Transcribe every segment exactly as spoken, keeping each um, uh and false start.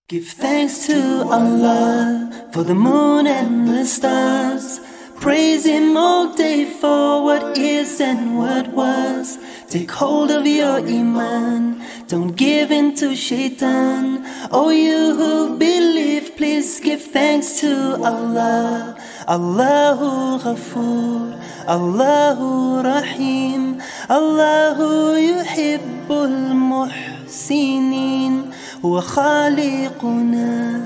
Give thanks to Allah for the moon and the stars. Praise Him all day for what is and what was. Take hold of your iman, don't give in to shaitan. Oh, you who believe, please give thanks to Allah. Allahu Ghafoor, Allahu Rahim, Allahu Yuhibbul Muhsinin. هو خالقنا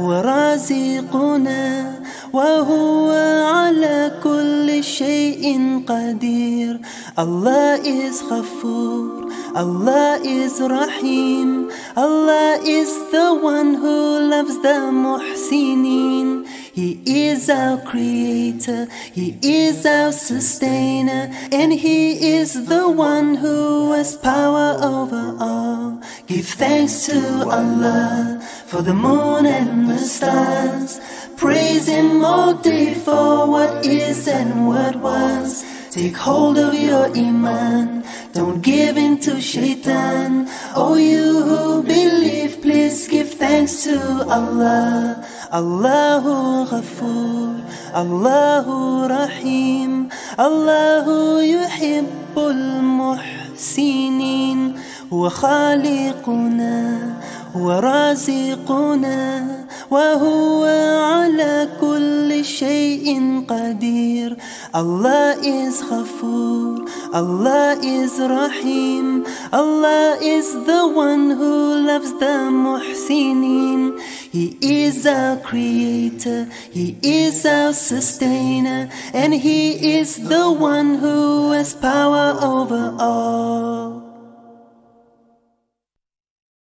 ورازقنا وهو على كل شيء قدير. Allah is Ghafoor, Allah is Rahim, Allah is the one who loves the Muhsinin. He is our creator, He is our sustainer, and He is the one who has power over all. Give thanks to Allah for the moon and the stars. Praise Him all day for what is and what was. Take hold of your iman, don't give in to shaitan. Oh, you who believe, please give thanks to Allah. Allahu Ghafoor, Allahu Rahim, Allahu Yuhibbul Muhsinin. هو خالقنا ورازقنا وهو على كل شيء قدير. Allah is Ghafoor, Allah is Rahim, Allah is the one who loves the Muhsinin. He is our creator, He is our sustainer, and He is the one who has power over all.